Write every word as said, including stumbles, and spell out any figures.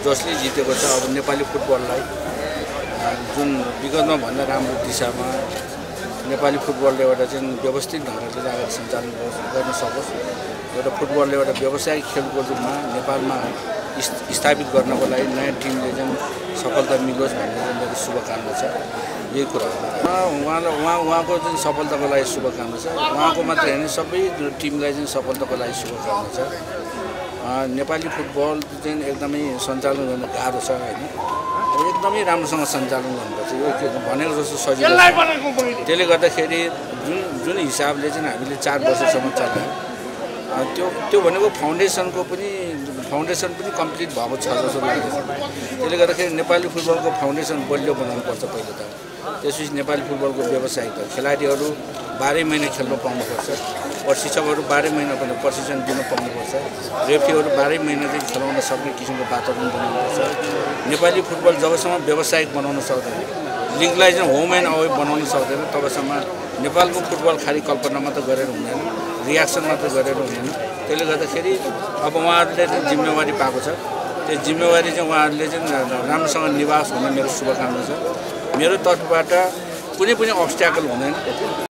जसले जितेको छ। अब नेपाली फुटबललाई जुन विगतमा भन्दा राम्रो दिशामा नेपाली फुटबलले एउटा चाहिँ व्यवस्थित ढङ्गले अगाडि सञ्चालन गर्न सकोस्, एउटा फुटबलले एउटा व्यावसायिक खेलको रूपमा नेपालमा स्थापित गर्नको लागि नयाँ टिमले चाहिँ सफलता मिलोस् भन्ने चाहिँ मेरो शुभकामना छ। यही कुरा उहाँलाई उहाँ उहाँको चाहिँ सफलताको लागि शुभकामना छ। उहाँको मात्र होइन, सबै टिमलाई चाहिँ सफलताको लागि शुभकामना छ। नेपाली फुटबल चाहिँ एकदमै सञ्चालन गर्न गाह्रो छ होइन, एकदमै राम्रोसँग सञ्चालन गर्नुपर्छ। यो के भनेको जस्तो सजिलो त्यसले गर्दाखेरि जुन जुन हिसाबले चाहिँ हामीले चार वर्षसम्म चलायौँ, त्यो त्यो भनेको फाउन्डेसनको पनि फाउन्डेसन पनि कम्प्लिट भएको छ जस्तो लागेको छ। त्यसले गर्दाखेरि नेपाली फुटबलको फाउन्डेसन बलियो बनाउनुपर्छ पहिलो त। त्यसपछि नेपाली फुटबलको व्यवसायिक खेलाडीहरू बाह्रै महिना खेल्न पाउनुपर्छ, प्रशिक्षकहरू बाह्रै महिना पनि प्रशिक्षण दिन पाउनुपर्छ, रेफ्रीहरू बाह्रै महिना चाहिँ खेलाउन सक्ने किसिमको वातावरण बनाउनुपर्छ। नेपाली फुटबल जबसम्म व्यवसायिक बनाउन सक्दैन, लिगलाई चाहिँ होम एन्ड अवे बनाउन सक्दैन, तबसम्म नेपालको फुटबल खालि कल्पना मात्र गरेर हुँदैन, रियाक्सन मात्र गरेर हुँदैन। त्यसले गर्दाखेरि अब उहाँहरूले चाहिँ जिम्मेवारी पाएको छ, त्यो जिम्मेवारी चाहिँ उहाँहरूले चाहिँ राम्रोसँग निभाओस् भन्ने मेरो शुभकामना छ। मेरो तर्फबाट कुनै पनि अब्स्ट्याकल हुँदैन।